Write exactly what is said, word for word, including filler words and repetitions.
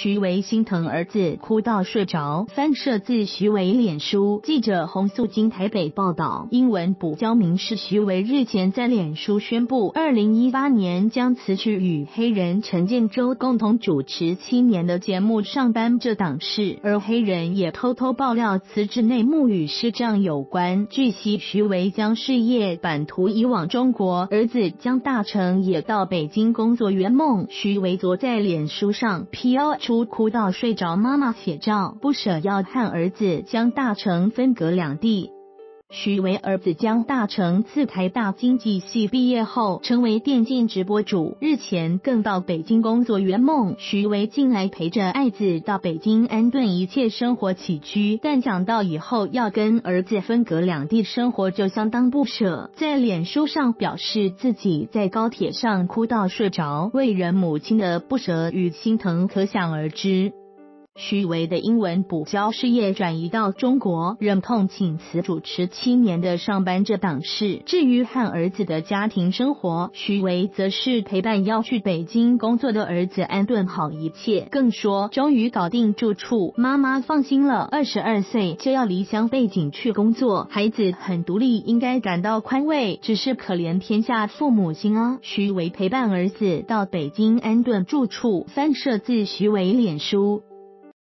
徐维心疼儿子哭到睡着，翻摄自徐维脸书。记者洪素金台北报道，英文补教名师徐维日前在脸书宣布，二零一八年将辞去与黑人陈建州共同主持七年的节目《上班这档事》，而黑人也偷偷爆料辞职内幕与视障有关。据悉，徐维将事业版图移往中国，儿子江大成也到北京工作圆梦。徐维昨在脸书上 P O 出哭到睡着妈妈写照，不舍要和儿子江大成分隔两地。徐维儿子江大成自台大经济系毕业后，成为电竞直播主，日前更到北京工作圆梦。徐维近来陪着爱子到北京安顿一切生活起居，但讲到以后要跟儿子分隔两地生活，就相当不舍。在脸书上表示自己在高铁上哭到睡着，为人母亲的不舍与心疼可想而知。徐维的英文补教事业转移到中国，忍痛请辞主持七年的上班这档事。至于和儿子的家庭生活，徐维则是陪伴要去北京工作的儿子安顿好一切，更说终于搞定住处，妈妈放心了，二十二岁就要离乡背井去工作，孩子很独立，应该感到宽慰，只是可怜天下父母心啊。徐维陪伴儿子到北京安顿住处，翻摄自徐维脸书。